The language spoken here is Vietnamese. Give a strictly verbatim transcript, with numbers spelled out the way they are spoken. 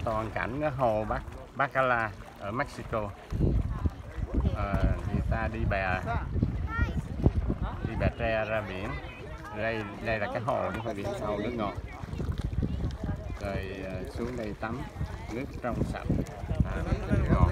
toàn cảnh cái hồ Bac Bacala ở Mexico. À, người ta đi bè đi bè tre ra biển. Đây đây là cái hồ, chứ không phải biển, hồ nước ngọt. Rồi uh, xuống đây tắm nước trong sạch, à, nước ngọt.